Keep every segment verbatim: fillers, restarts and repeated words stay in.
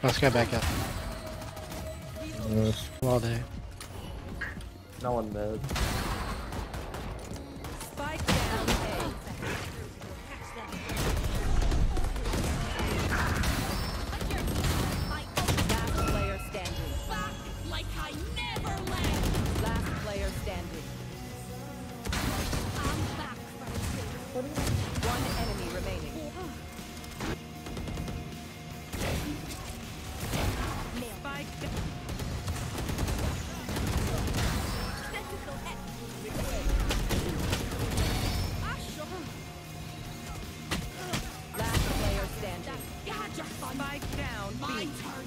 Let's go back up. Nice. Well, day. No one mid. Spike down A. Last player standing. Back like I never left. Last player standing. I'm back from One enemy remaining. Spike down. Last player standing. Spike down. My turn.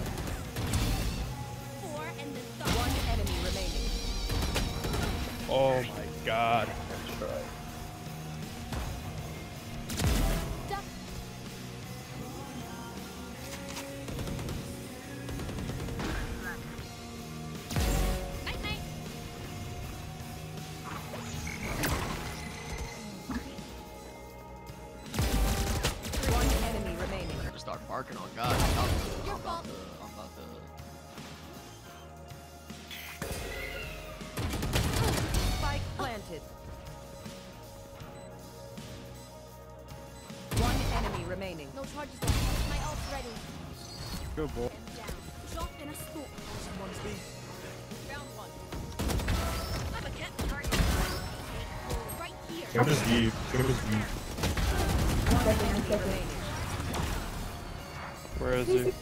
Four and then one enemy remaining. Oh my god. That's right. Night night. One enemy remaining. Just start barking on God. I'm about to, I'm about to, I'm about to. Spike planted. One enemy remaining. No charges left. My ult's ready. Good boy. Down. Drop in a smoke. Someone's B. Round one. I'm a cat target. Right here. Give us V. Give us V. One enemy remaining. Where is he?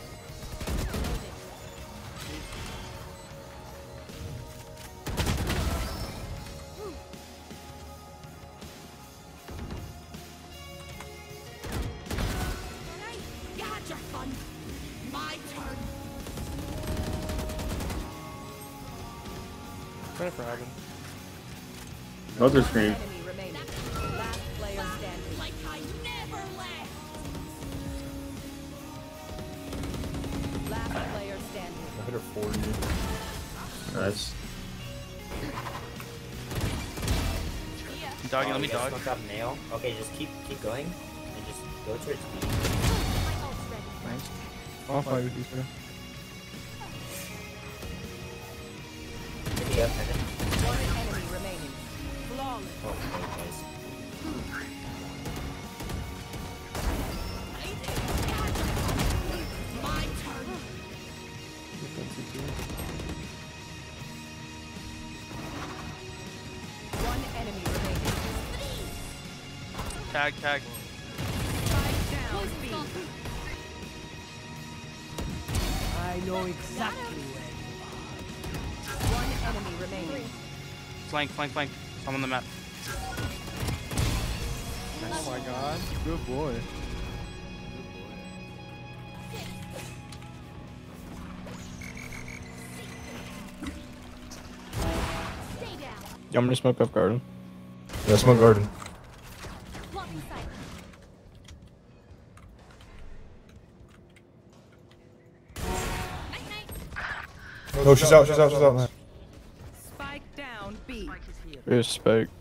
You had your fun. My turn. Trying for Heaven. Another screen. Enemy remaining. Last player standing. Like I never left. Last player standing. I hit her forty. Nice. Doggy, let me you guys dog. smoke up nail. Okay, just keep keep going and just go towards me. My ult's ready. Nice. I'll fight with you, sir. Maybe up heaven. One enemy remaining. Flawless. Oh, okay, guys. My turn. One enemy remaining. Tag, tag. Spike down B. I know exactly where you are. One enemy remaining. Flank, flank, flank. I'm on the map. Oh my god. Good boy. Stay down. Yeah, I'm gonna smoke up garden. Yeah, smoke garden. Blocking sight. Night night. No, she's out, she's out, she's out. Spike down B. Here's Spike.